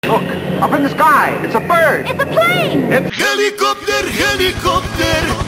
Look, up in the sky, it's a bird. It's a plane! Helicopter, helicopter.